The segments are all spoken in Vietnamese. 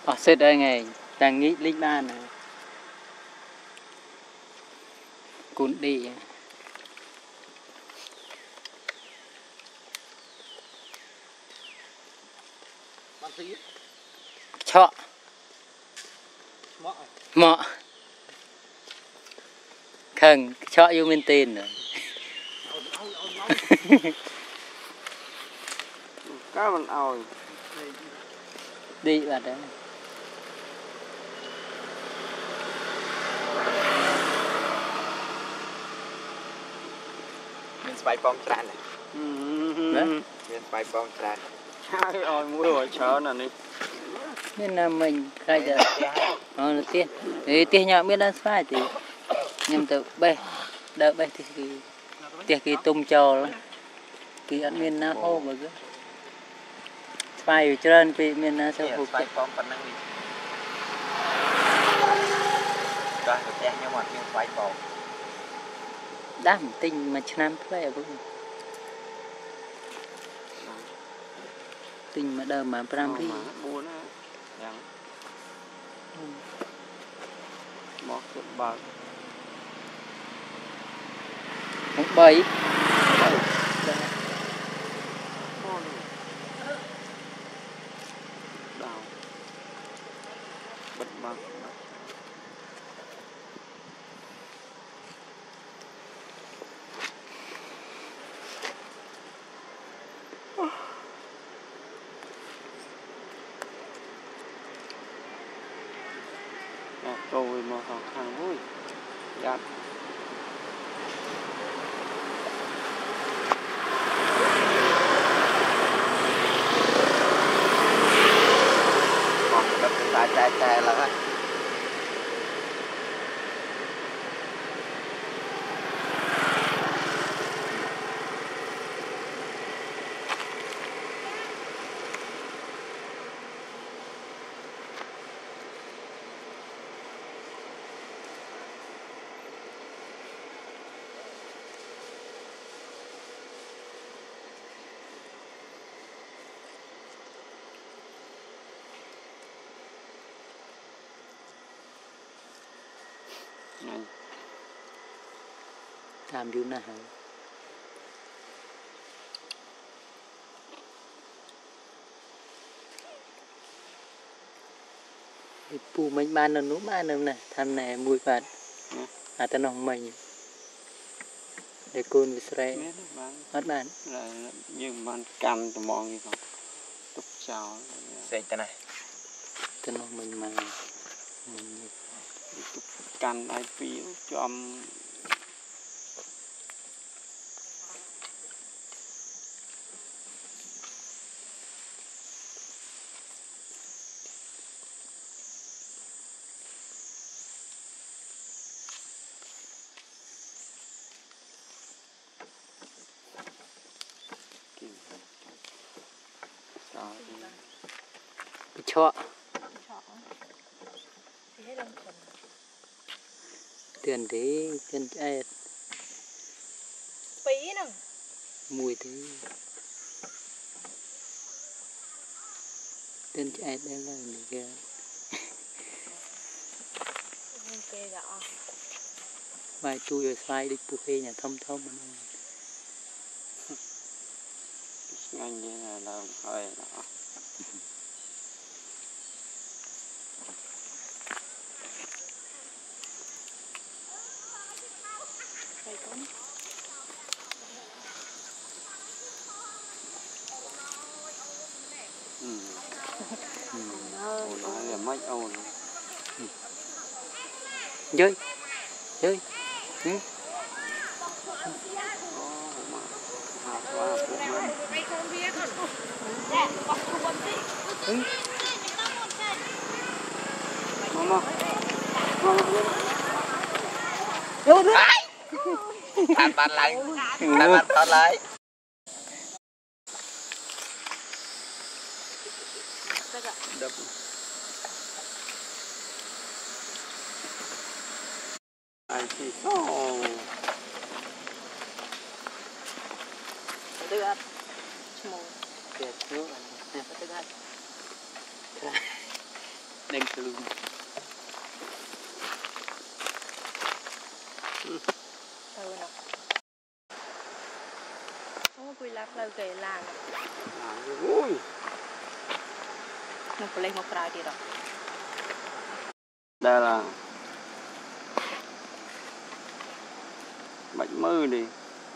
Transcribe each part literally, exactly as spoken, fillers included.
Ờ, xếp đây ngày đang nghĩ linh ban này. Cún đi. Chọ. Mọ. Khẩn, chọ yêu bên tên rồi. Cá mình ôi. Đi vào đấy. Mình spy bom tràn này. Đấy. Mình spy bom tràn. Hai ôi mua rồi chờ nè đi. Nên là mình khai giờ. Ờ là tiên. Thì tiên nhỏ biết đang spy thì nhưng tự bê đợi bê thì cái tiệc cái tung trò lắm. Cái ăn miên na hô mà cứ. Spy ở trên cái miên na sao hụt. Spy bom phần năng đi. Cho được tiền nhưng mà nhưng spy bom. Đám tinh mà chăn play vậy. Tinh mà đờ mà pram đi. Buồn á. Dạ. Mọc được bạc. Không bấy. Đào. Bật bạc. Rồi mà họ hàng vui. Dạ. Còn đập tay tay tay là Làm điều nào pu mình ban nó nú ban nữa nè tham này mùi bạt à ta nòng mình để côn với sợi hết bàn là nhưng mà cầm tụi mòn gì không tục chào xịt thế này ta nòng mình mà mình tục cầm ai phiếu cho âm chọ tiền thế tiền ai phí nè mùi thế tiền ai đây là gì kìa vài tôi rồi sai đi bù phê nhà thông thông mà ngay như là làm hơi đó nói là mấy ôn chơi chơi ừ. Ừ. Mama. Vô nữa. Than bàn lại. Than bàn than lại. Đập. Ai thì oh. Tự áp. Chmô. Kẹt nước này. Nè, tự áp. đen từ ừ nào không có lắp lâu kề làng ui nó có lên một cái đi rồi đây là bệnh mơ đi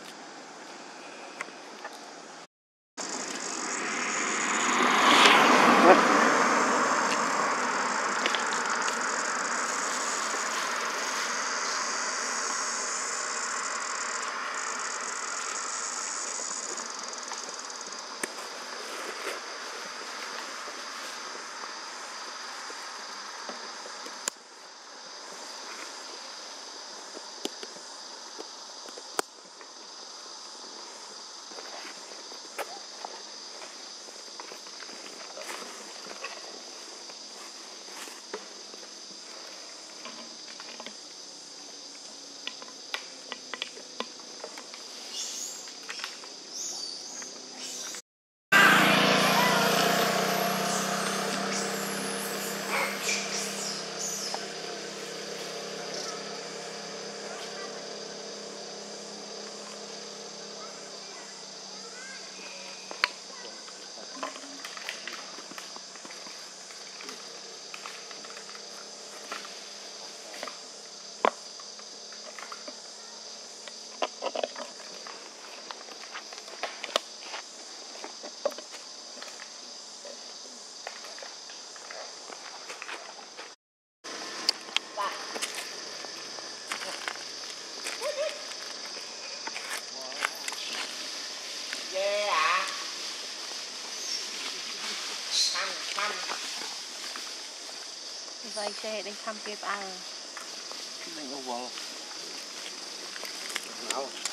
vậy xe đi thăm kịp ăn đen vô nào